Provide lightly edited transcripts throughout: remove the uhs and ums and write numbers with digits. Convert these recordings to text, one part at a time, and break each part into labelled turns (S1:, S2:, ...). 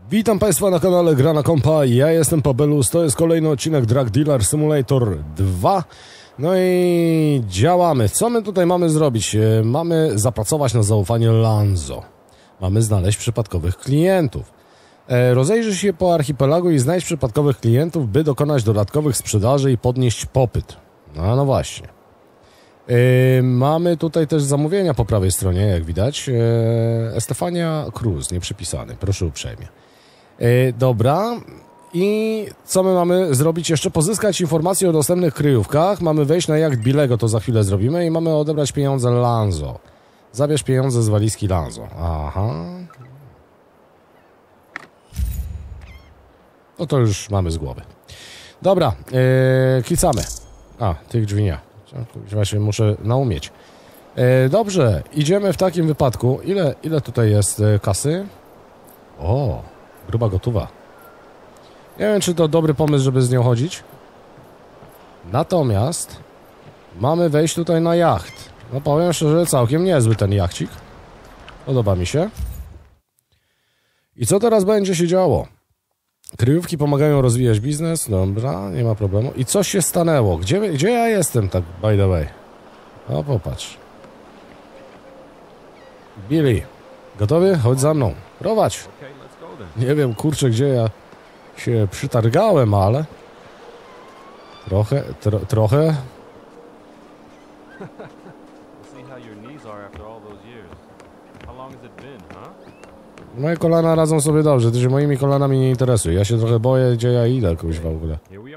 S1: Witam Państwa na kanale Gra na Kompa, ja jestem Pabelus, to jest kolejny odcinek Drug Dealer Simulator 2. No i działamy. Co my tutaj mamy zrobić? Mamy zapracować na zaufanie Lanzo. Mamy znaleźć przypadkowych klientów. Rozejrzyj się po archipelagu i znajdź przypadkowych klientów, by dokonać dodatkowych sprzedaży i podnieść popyt. No właśnie. Mamy tutaj też zamówienia po prawej stronie, jak widać. Estefania Cruz, nieprzypisany, proszę uprzejmie. Dobra. I co my mamy zrobić jeszcze? Pozyskać informacje o dostępnych kryjówkach. Mamy wejść na jacht Billego, to za chwilę zrobimy. I mamy odebrać pieniądze Lanzo. Zabierz pieniądze z walizki Lanzo. Aha. No to już mamy z głowy. Dobra, klicamy. A, tych drzwi nie. Właśnie muszę naumieć. Dobrze, idziemy w takim wypadku. Ile tutaj jest kasy? O, gruba gotowa. Nie wiem, czy to dobry pomysł, żeby z nią chodzić. Natomiast mamy wejść tutaj na jacht. No powiem szczerze, całkiem niezły ten jachcik. Podoba mi się. I co teraz będzie się działo? Kryjówki pomagają rozwijać biznes. Dobra, nie ma problemu. I coś się stanęło. Gdzie ja jestem, tak by the way? O, popatrz. Billy, gotowy? Chodź za mną. Prowadź. Nie wiem, kurczę, gdzie ja się przytargałem, ale... Trochę... Moje kolana radzą sobie dobrze, ty się moimi kolanami nie interesuj. Ja się trochę boję, gdzie ja idę, kuźwa, w ogóle.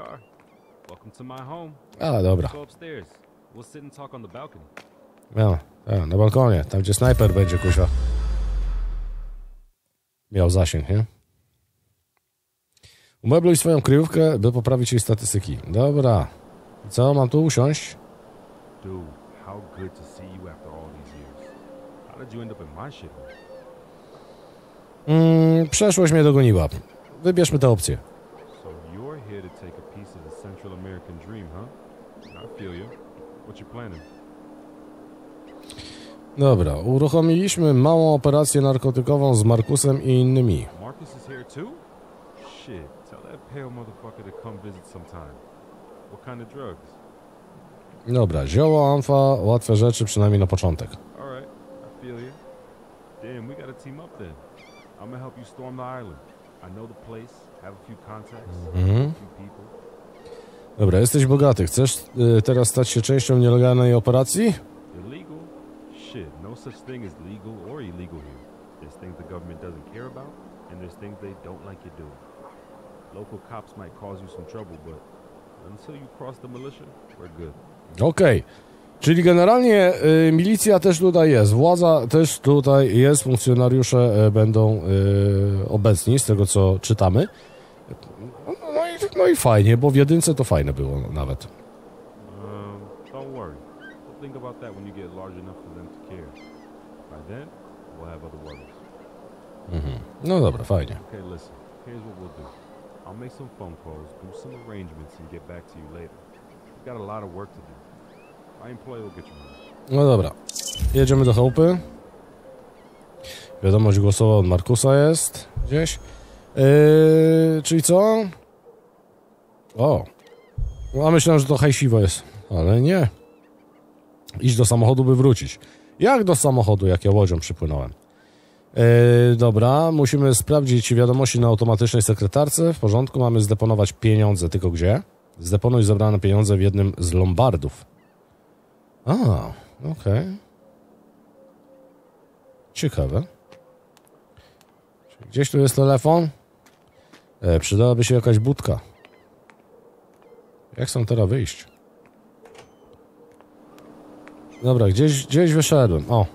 S1: A, dobra. No, na balkonie, tam gdzie snajper będzie, kuźwa. Miał zasięg, nie? Umebluj swoją kryjówkę, by poprawić jej statystyki. Dobra. Co, mam tu usiąść? Przeszłość mnie dogoniła. Wybierzmy tę opcję. Dobra, uruchomiliśmy małą operację narkotykową z Markusem i innymi. Dobra, zioło, amfa, łatwe rzeczy, przynajmniej na początek. Dobra, jesteś bogaty. Chcesz teraz stać się częścią nielegalnej operacji? Okej. Czyli generalnie milicja też tutaj jest, władza też tutaj jest, funkcjonariusze będą obecni, z tego co czytamy. No i fajnie, bo w jedynce to fajne było nawet. No dobra, fajnie. No dobra, jedziemy do chałupy. Wiadomość głosowa od Markusa jest gdzieś. Czyli co? O, a myślałem, że to hajsiwo jest, ale nie. Idź do samochodu, by wrócić. Jak do samochodu, jak ja łodzią przypłynąłem? Dobra, musimy sprawdzić wiadomości na automatycznej sekretarce. W porządku, mamy zdeponować pieniądze, tylko gdzie? Zdeponuj zebrane pieniądze w jednym z lombardów. A, okej. Ciekawe. Gdzieś tu jest telefon? Przydałaby się jakaś budka. Jak chcę teraz wyjść? Dobra, gdzieś wyszedłem. O.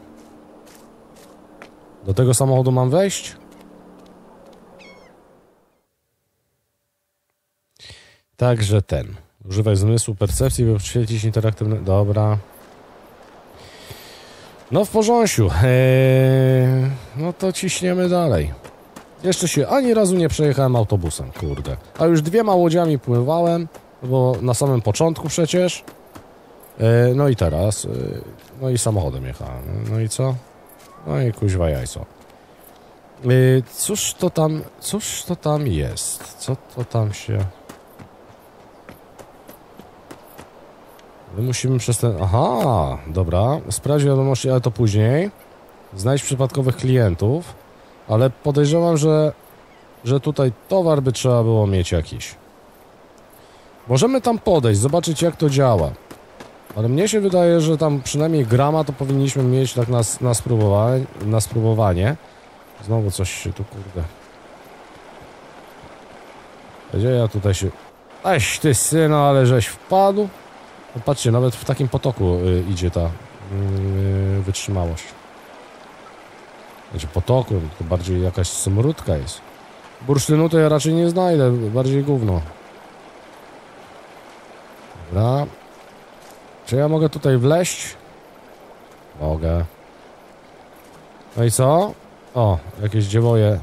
S1: Do tego samochodu mam wejść? Także ten. Używaj zmysłu percepcji, by przyświecić interaktywne... Dobra. No w porządku. No to ciśniemy dalej. Jeszcze się ani razu nie przejechałem autobusem, kurde. A już 2 łodziami pływałem, bo na samym początku przecież. No i teraz. No i samochodem jechałem. No i co? No i kuźwa jajco. Cóż to tam jest? Co to tam się... My musimy przez ten... Aha, dobra. Sprawdź wiadomości, ale to później. Znajdź przypadkowych klientów. Ale podejrzewam, że tutaj towar by trzeba było mieć jakiś. Możemy tam podejść, zobaczyć jak to działa. Ale mnie się wydaje, że tam przynajmniej grama to powinniśmy mieć tak na spróbowanie. Znowu coś się tu, kurde. Gdzie ja tutaj się... Aś ty syno, ale żeś wpadł. No patrzcie, nawet w takim potoku idzie ta wytrzymałość. Znaczy potoku, to bardziej jakaś smródka jest. Bursztynu to ja raczej nie znajdę, bardziej gówno. Dobra. Czy ja mogę tutaj wleźć? Mogę. No i co? O, jakieś dziewoje.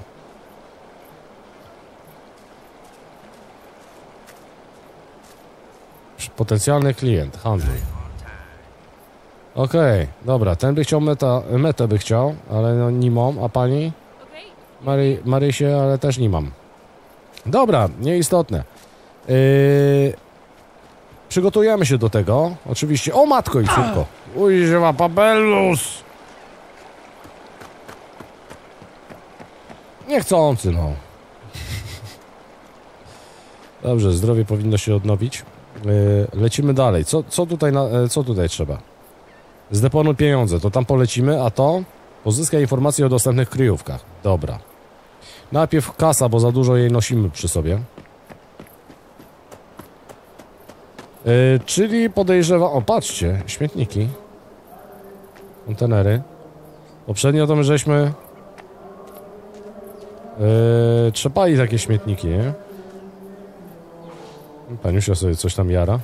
S1: Potencjalny klient, handluj. Okej, dobra, ten by chciał metę by chciał, ale no nie mam, a pani? Marysie, ale też nie mam. Dobra, nieistotne. Przygotujemy się do tego, oczywiście. O matko i córko. Ujrzyma Pabellus. Niechcący, no. Dobrze, zdrowie powinno się odnowić. Lecimy dalej. Co tutaj trzeba? Zdeponuj pieniądze, to tam polecimy, a to pozyskaj informacje o dostępnych kryjówkach. Dobra. Najpierw kasa, bo za dużo jej nosimy przy sobie. Czyli podejrzewam... O, patrzcie, śmietniki. Kontenery. Poprzednio to my żeśmy... trzepali takie śmietniki, nie? Paniusia sobie coś tam jara.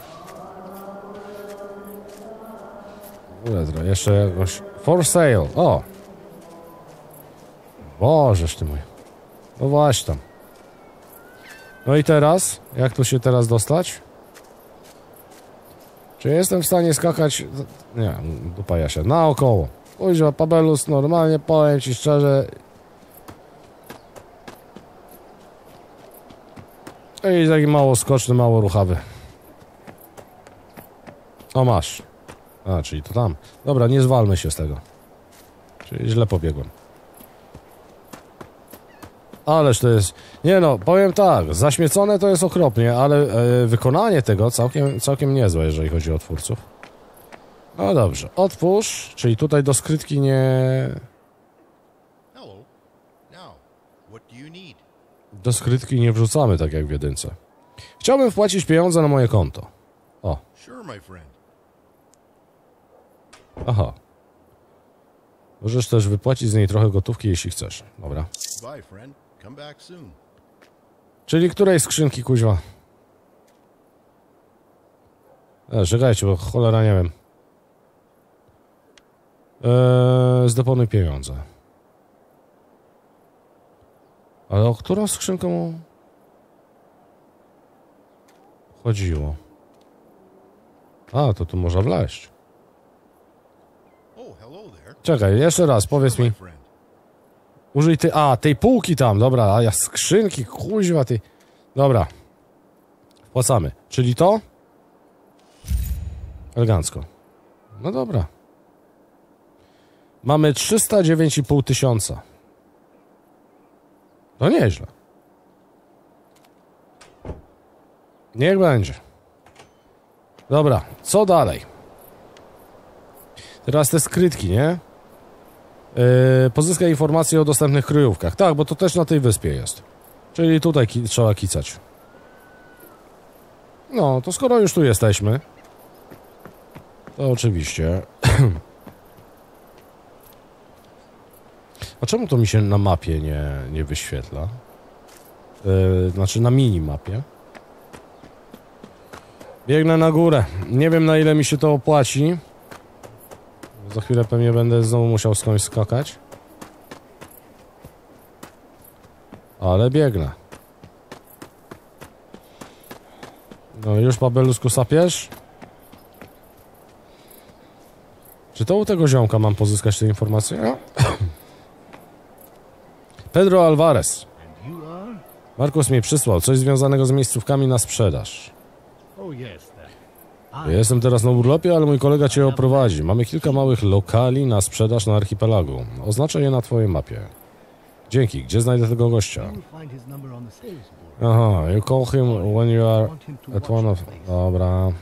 S1: Jeszcze jakoś... For sale, o! Bożeż ty mój. No właśnie tam. No i teraz? Jak tu się teraz dostać? Czy jestem w stanie skakać... Nie, dupa Jasia. Naokoło. Ujrzyma Pabellus, normalnie powiem ci szczerze... I taki mało skoczny, mało ruchawy. O, masz. A, czyli to tam. Dobra, nie zwalmy się z tego. Czyli źle pobiegłem. Ależ to jest... Nie no, powiem tak, zaśmiecone to jest okropnie, ale wykonanie tego całkiem niezłe, jeżeli chodzi o twórców. No dobrze, otwórz, czyli tutaj do skrytki nie... Do skrytki nie wrzucamy, tak jak w jedynce. Chciałbym wpłacić pieniądze na moje konto. O. Aha. Możesz też wypłacić z niej trochę gotówki, jeśli chcesz. Dobra. Czyli której skrzynki, kuźwa? Czekajcie, bo cholera nie wiem. Zdeponuj pieniądze. Ale o którą skrzynkę mu chodziło? A, to tu można wleźć. Czekaj, jeszcze raz, powiedz mi. Użyj tej półki tam, dobra, a ja skrzynki, kuźwa ty. Dobra. Wpłacamy. Czyli to? Elegancko. No dobra. Mamy 309,5 tysiąca. No nieźle. Niech będzie. Dobra, co dalej? Teraz te skrytki, nie? Pozyskaj informacje o dostępnych kryjówkach. Tak, bo to też na tej wyspie jest. Czyli tutaj trzeba kicać. No, to skoro już tu jesteśmy, to oczywiście. A czemu to mi się na mapie nie wyświetla? Znaczy na minimapie. Biegnę na górę. Nie wiem, na ile mi się to opłaci. Za chwilę pewnie będę znowu musiał skądś skakać. Ale biegnę. No już, Pabelusku, sapiesz? Czy to u tego ziomka mam pozyskać te informacje? No. Pedro Alvarez. Markus mnie przysłał, coś związanego z miejscówkami na sprzedaż. Jestem teraz na urlopie, ale mój kolega cię oprowadzi. Mamy kilka małych lokali na sprzedaż na archipelagu. Oznaczę je na twojej mapie. Dzięki. Gdzie znajdę tego gościa? Aha, you call him when you are at one of... Dobra.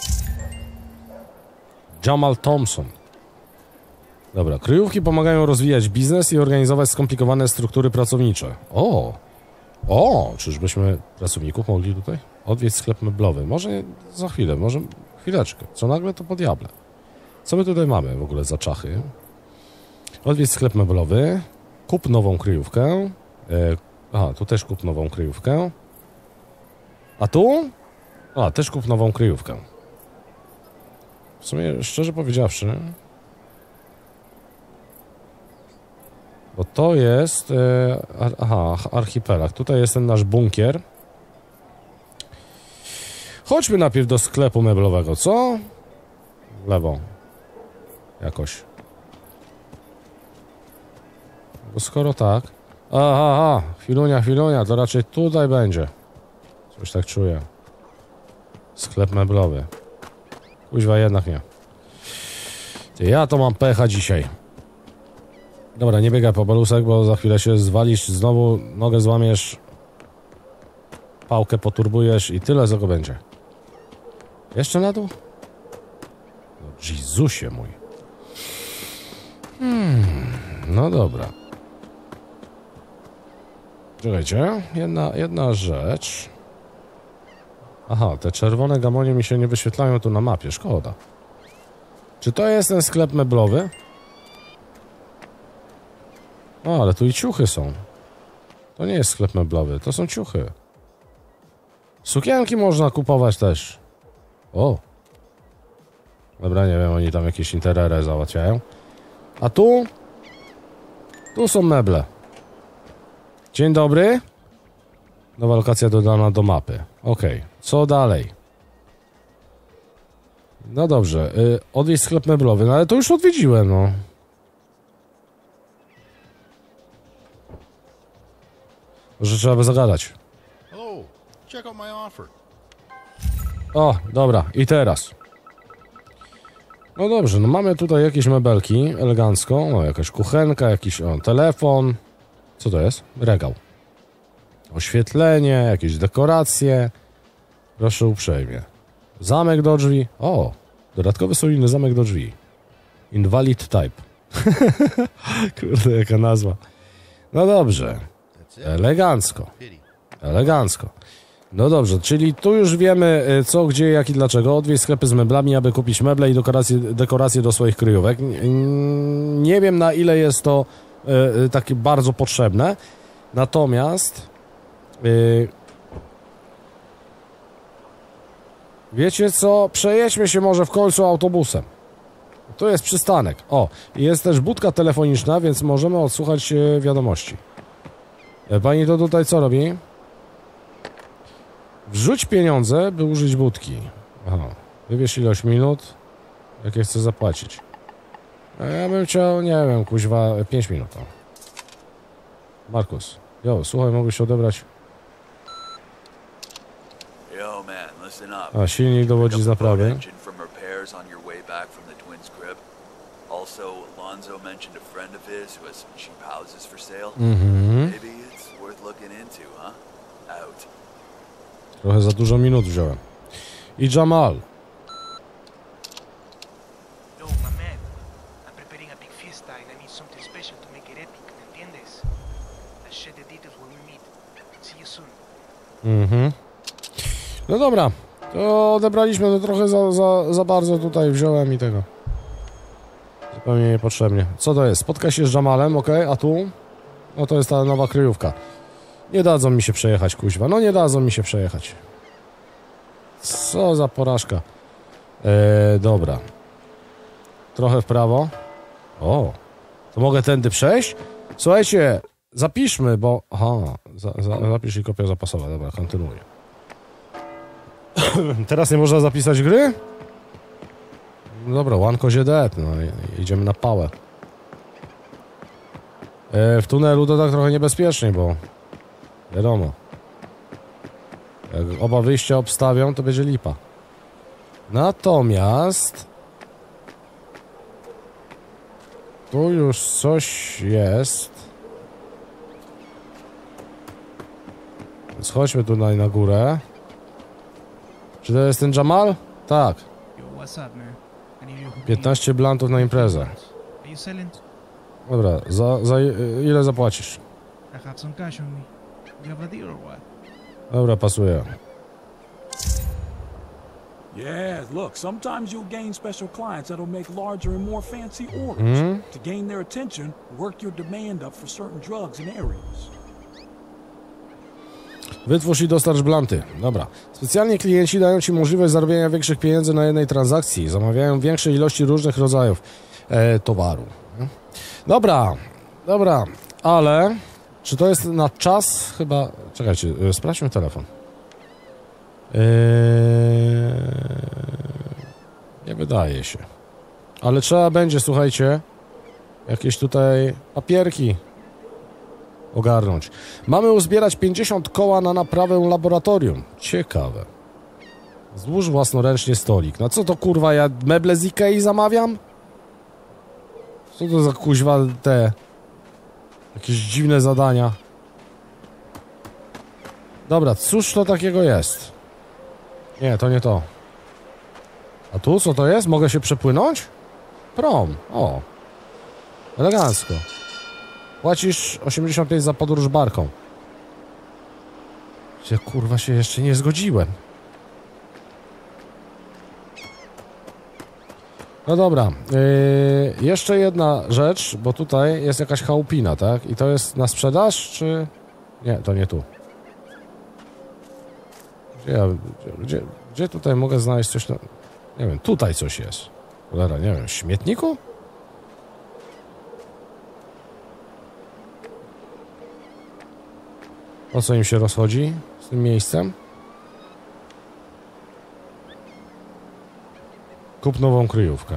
S1: Jamal Thompson. Dobra, kryjówki pomagają rozwijać biznes i organizować skomplikowane struktury pracownicze. O, czyżbyśmy pracowników mogli tutaj? Odwiedź sklep meblowy. Może za chwilę, może chwileczkę. Co nagle to po diable. Co my tutaj mamy w ogóle za czachy? Odwiedź sklep meblowy. Kup nową kryjówkę. Aha, tu też kup nową kryjówkę. A tu? A, też kup nową kryjówkę. W sumie, szczerze powiedziawszy... Bo to jest... aha, archipelag. Tutaj jest ten nasz bunkier. Chodźmy najpierw do sklepu meblowego, co? W lewo. Jakoś. Bo skoro tak... Aha, chwilunia, to raczej tutaj będzie. Coś tak czuję. Sklep meblowy. Kuźwa, jednak nie. Ja to mam pecha dzisiaj. Dobra, nie biegaj po balusek, bo za chwilę się zwalisz, znowu nogę złamiesz, pałkę poturbujesz i tyle z tego będzie. Jeszcze na dół? No, Jezusie mój. No dobra. Czekajcie, jedna rzecz. Aha, te czerwone gamonie mi się nie wyświetlają tu na mapie, szkoda. Czy to jest ten sklep meblowy? O, ale tu i ciuchy są. To nie jest sklep meblowy, to są ciuchy. Sukienki można kupować też. O. Dobra, nie wiem, oni tam jakieś interiery załatwiają. A tu? Tu są meble. Dzień dobry. Nowa lokacja dodana do mapy. Okej, co dalej? No dobrze, odwiedź sklep meblowy, no ale to już odwiedziłem, no. Może trzeba by zagadać. O, dobra, i teraz. No dobrze, no mamy tutaj jakieś mebelki, elegancko. O, jakaś kuchenka, jakiś telefon. Co to jest? Regał. Oświetlenie, jakieś dekoracje. Proszę uprzejmie. Zamek do drzwi. O, dodatkowy solidny zamek do drzwi. Invalid type. Kurde, jaka nazwa. No dobrze. Elegancko. Elegancko. No dobrze, czyli tu już wiemy co, gdzie, jak i dlaczego. Odwiedź sklepy z meblami, aby kupić meble i dekoracje do swoich kryjówek. Nie wiem, na ile jest to takie bardzo potrzebne. Natomiast wiecie co? Przejedźmy się może w końcu autobusem. To jest przystanek. O, jest też budka telefoniczna, więc możemy odsłuchać wiadomości. Pani to tutaj co robi? Wrzuć pieniądze, by użyć budki. Aha. Wybierz ilość minut, jakie chcę zapłacić. A ja bym chciał, nie wiem, kuźwa, 5 minut. Markus, słuchaj, mogę się odebrać. A, silnik dowodzi z naprawy. Trochę za dużo minut wziąłem. I Jamal. No dobra. To odebraliśmy to trochę za bardzo tutaj wziąłem i tego. Zupełnie niepotrzebnie. Co to jest? Spotkaj się z Jamalem, ok? A tu? No to jest ta nowa kryjówka. Nie dadzą mi się przejechać, kuźwa. No nie dadzą mi się przejechać. Co za porażka. Dobra. Trochę w prawo. O. To mogę tędy przejść? Słuchajcie, zapiszmy, bo... Aha, zapisz i kopia zapasowa. Dobra, kontynuuję. Teraz nie można zapisać gry? Dobra, one kozie dead. No idziemy na pałę. W tunelu to tak trochę niebezpiecznie, bo wiadomo. Jak oba wyjścia obstawią, to będzie lipa. Natomiast tu już coś jest. Więc chodźmy tutaj na górę. Czy to jest ten Jamal? Tak. 15 blantów na imprezę. Dobra, za ile zapłacisz? Dobra, pasuje.
S2: Yeah, look, sometimes you'll gain special clients that'll make larger and more fancy orders. To gain their attention, work your demand up for certain drugs and areas.
S1: Wytwórz i dostarcz blanty. Dobra. Specjalnie klienci dają ci możliwość zarobienia większych pieniędzy na jednej transakcji. Zamawiają większej ilości różnych rodzajów towaru. Dobra, dobra, ale czy to jest na czas? Chyba... Czekajcie, sprawdźmy telefon. Nie wydaje się. Ale trzeba będzie, słuchajcie, jakieś tutaj papierki ogarnąć. Mamy uzbierać 50 koła na naprawę laboratorium. Ciekawe. Złóż własnoręcznie stolik. No co to kurwa, ja meble z Ikei zamawiam? Co to za kuźwa te... Jakieś dziwne zadania. Dobra, cóż to takiego jest? Nie, to nie to. A tu co to jest? Mogę się przepłynąć? Prom. O. Elegancko. Płacisz 85 za podróż barką. Ja kurwa się jeszcze nie zgodziłem. No dobra. Jeszcze jedna rzecz, bo tutaj jest jakaś chałupina, tak? I to jest na sprzedaż, czy... Nie, to nie tu. Gdzie tutaj mogę znaleźć coś na... Nie wiem, tutaj coś jest. Cholera, nie wiem, w śmietniku? O co im się rozchodzi z tym miejscem? Kup nową kryjówkę.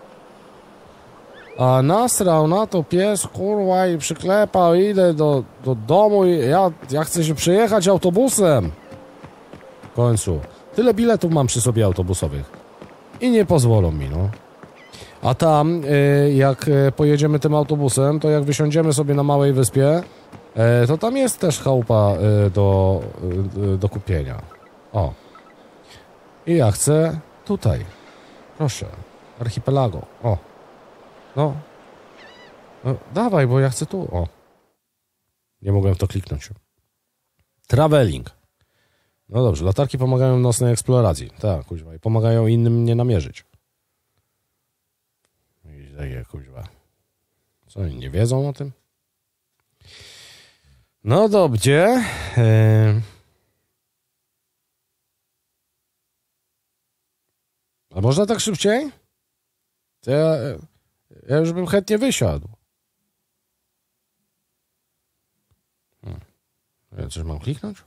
S1: A nasrał na to pies, kurwa, i przyklepał, idę do domu i ja chcę się przejechać autobusem. W końcu. Tyle biletów mam przy sobie autobusowych. I nie pozwolą mi, no. A tam, jak pojedziemy tym autobusem, to jak wysiądziemy sobie na małej wyspie, to tam jest też chałupa do kupienia. O. I ja chcę tutaj. Proszę. Archipelago. O. No. No. Dawaj, bo ja chcę tu. O. Nie mogłem w to kliknąć. Traveling. No dobrze, latarki pomagają w nocnej eksploracji. Tak, kuźwa. I pomagają innym nie namierzyć. I takie, kuźwa. Co, oni nie wiedzą o tym? No dobrze. A można tak szybciej? To ja już bym chętnie wysiadł. Ja coś mam kliknąć?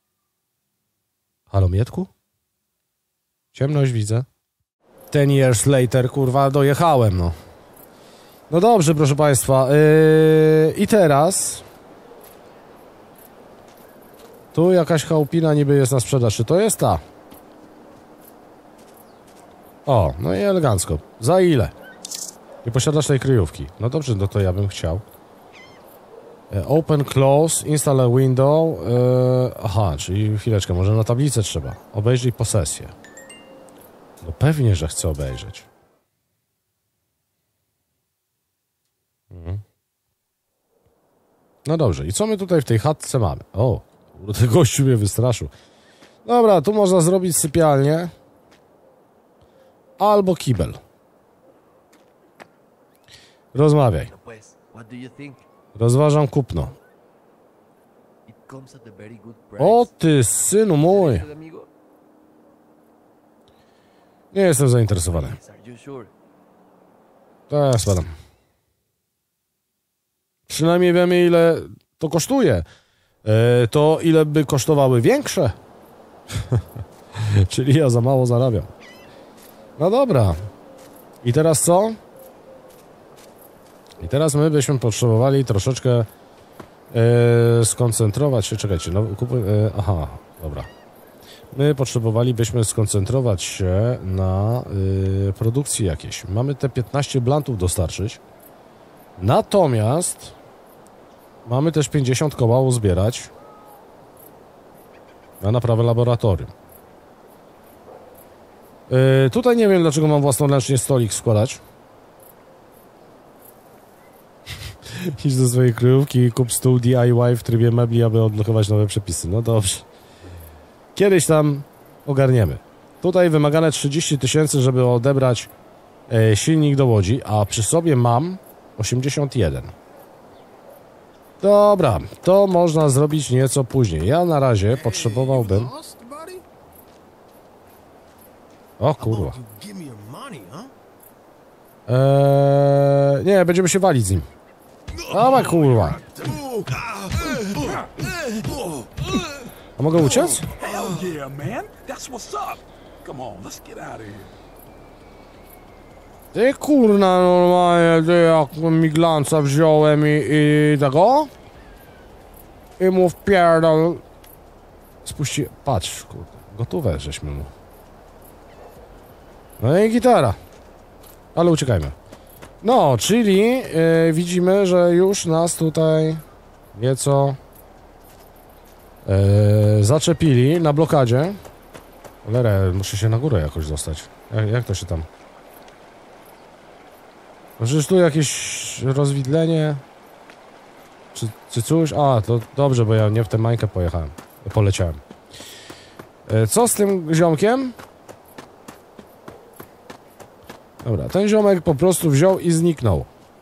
S1: Halo, Mietku? Ciemność widzę. 10 years later, kurwa, dojechałem, no. No dobrze, proszę państwa. I teraz... Tu jakaś chałupina niby jest na sprzedaż. Czy to jest ta? O, no i elegancko. Za ile? Nie posiadasz tej kryjówki. No dobrze, no to ja bym chciał. Open, close, install a window. Aha, czyli chwileczkę, może na tablicę trzeba. Obejrzyj posesję. No pewnie, że chcę obejrzeć. No dobrze, i co my tutaj w tej chatce mamy? O, ten gościu mnie wystraszył. Dobra, tu można zrobić sypialnię. Albo kibel. Rozmawiaj. Rozważam kupno. O ty, synu mój. Nie jestem zainteresowany. Tak, spadam. Przynajmniej wiemy, ile to kosztuje. To ile by kosztowały większe? Czyli ja za mało zarabiam. No dobra. I teraz co? I teraz my byśmy potrzebowali troszeczkę skoncentrować się, czekajcie, no aha, dobra. My potrzebowalibyśmy skoncentrować się na produkcji jakiejś. Mamy te 15 blantów dostarczyć. Natomiast mamy też 50 koła uzbierać na naprawę laboratorium. Tutaj nie wiem, dlaczego mam własnoręcznie stolik składać. Idź do swojej kryjówki i kup stół DIY w trybie mebli, aby odblokować nowe przepisy. No dobrze. Kiedyś tam ogarniemy. Tutaj wymagane 30 000, żeby odebrać silnik do łodzi, a przy sobie mam 81. Dobra, to można zrobić nieco później. Ja na razie potrzebowałbym... O kurwa. Nie, będziemy się walić z nim. Dawaj kurwa. A mogę uciec?
S2: Hell yeah, man. That's what's up. Come on, let's get out of here.
S1: Ty kurna normalnie, ty jak miglanca wziąłem i tego? I mu wpierdol. Spuści... Patrz, kurde. Gotowe żeśmy mu. No i gitara. Ale uciekajmy. No, czyli widzimy, że już nas tutaj nieco zaczepili na blokadzie. Cholera, muszę się na górę jakoś dostać. Jak to się tam... No przecież tu jakieś rozwidlenie... Czy coś? A, to dobrze, bo ja nie w tę mańkę poleciałem. Co z tym ziomkiem? Dobra, ten ziomek po prostu wziął i zniknął.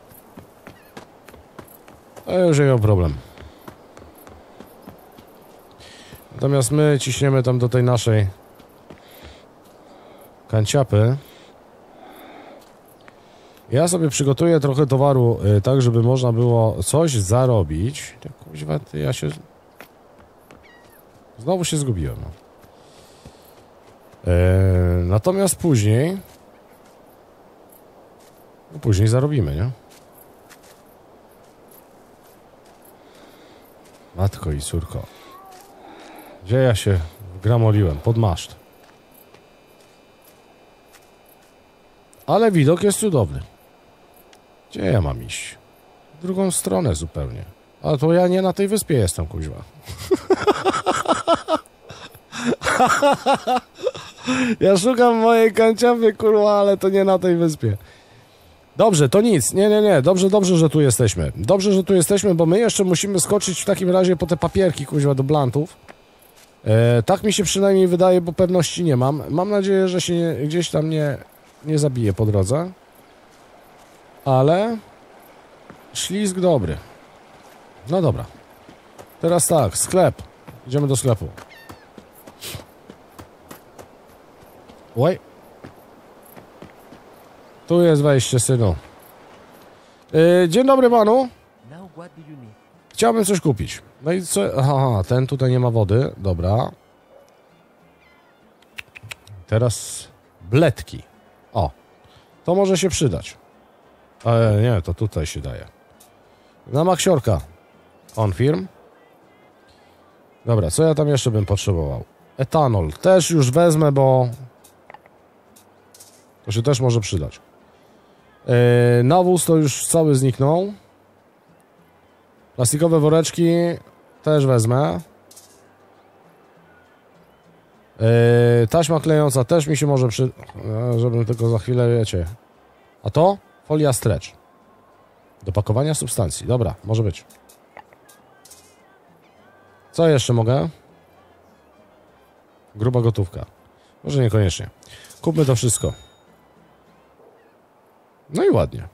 S1: To już nie miał problem. Natomiast my ciśniemy tam do tej naszej kanciapy. Ja sobie przygotuję trochę towaru, tak żeby można było coś zarobić. Kuźwa, ja się... Znowu się zgubiłem. Natomiast później... No później zarobimy, nie? Matko i córko. Gdzie ja się wgramoliłem? Pod maszt. Ale widok jest cudowny. Gdzie ja mam iść? W drugą stronę zupełnie. A to ja nie na tej wyspie jestem, kuźwa. Ja szukam mojej kanciapy, kurwa, ale to nie na tej wyspie. Dobrze, to nic. Nie. Dobrze, że tu jesteśmy. Dobrze, że tu jesteśmy, bo my jeszcze musimy skoczyć w takim razie po te papierki, kuźwa, do blantów. Tak mi się przynajmniej wydaje, bo pewności nie mam. Mam nadzieję, że się gdzieś tam nie zabije po drodze. Ale... Ślizg dobry. No dobra. Teraz tak, sklep. Idziemy do sklepu. Oj. Tu jest wejście, synu. Dzień dobry panu. Chciałbym coś kupić. No i co? Aha, ten tutaj nie ma wody. Dobra. Teraz bledki. O. To może się przydać. Ale nie, to tutaj się daje. Na maksiorka. Confirm. Dobra, co ja tam jeszcze bym potrzebował? Etanol. Też już wezmę, bo... To się też może przydać. Nawóz to już cały zniknął. Plastikowe woreczki też wezmę. Taśma klejąca też mi się może żebym tylko za chwilę, wiecie. A to? Folia stretch. Do pakowania substancji. Dobra, może być. Co jeszcze mogę? Gruba gotówka. Może niekoniecznie. Kupmy to wszystko. No i ładnie.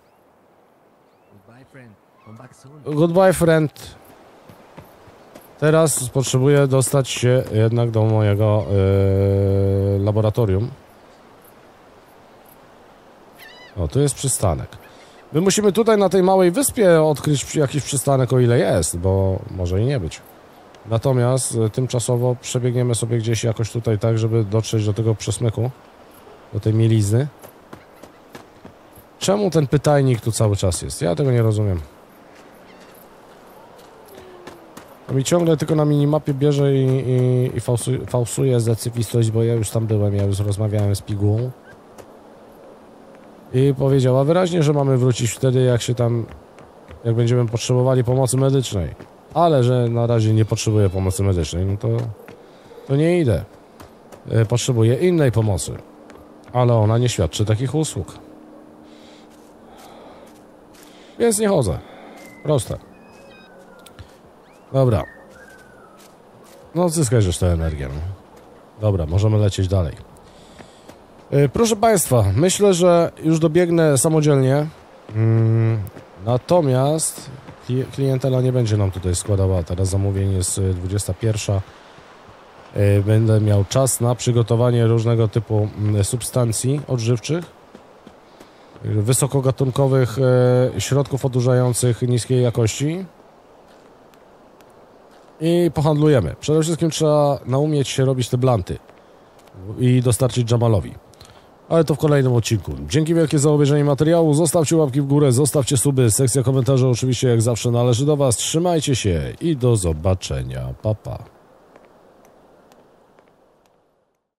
S1: Goodbye, friend. Teraz potrzebuję dostać się jednak do mojego laboratorium. O, tu jest przystanek. My musimy tutaj na tej małej wyspie odkryć jakiś przystanek, o ile jest, bo może i nie być. Natomiast tymczasowo przebiegniemy sobie gdzieś jakoś tutaj tak, żeby dotrzeć do tego przesmyku, do tej mielizny. Czemu ten pytajnik tu cały czas jest? Ja tego nie rozumiem. To mi ciągle tylko na minimapie bierze i fałsuje zdecywistość, bo ja już tam byłem, ja już rozmawiałem z pigułą. I powiedziała wyraźnie, że mamy wrócić wtedy, jak będziemy potrzebowali pomocy medycznej. Ale że na razie nie potrzebuję pomocy medycznej, no to nie idę. Potrzebuję innej pomocy. Ale ona nie świadczy takich usług. Więc nie chodzę. Proste. Dobra. No odzyskaj już tę energię. No. Dobra, możemy lecieć dalej. Proszę Państwa, myślę, że już dobiegnę samodzielnie. Natomiast klientela nie będzie nam tutaj składała. Teraz zamówienie jest 21. Będę miał czas na przygotowanie różnego typu substancji odżywczych, wysokogatunkowych środków odurzających niskiej jakości i pohandlujemy. Przede wszystkim trzeba naumieć się robić te blanty i dostarczyć Jamalowi. Ale to w kolejnym odcinku. Dzięki wielkie za obejrzenie materiału. Zostawcie łapki w górę, zostawcie suby. Sekcja komentarzy oczywiście jak zawsze należy do Was. Trzymajcie się i do zobaczenia. Pa, pa.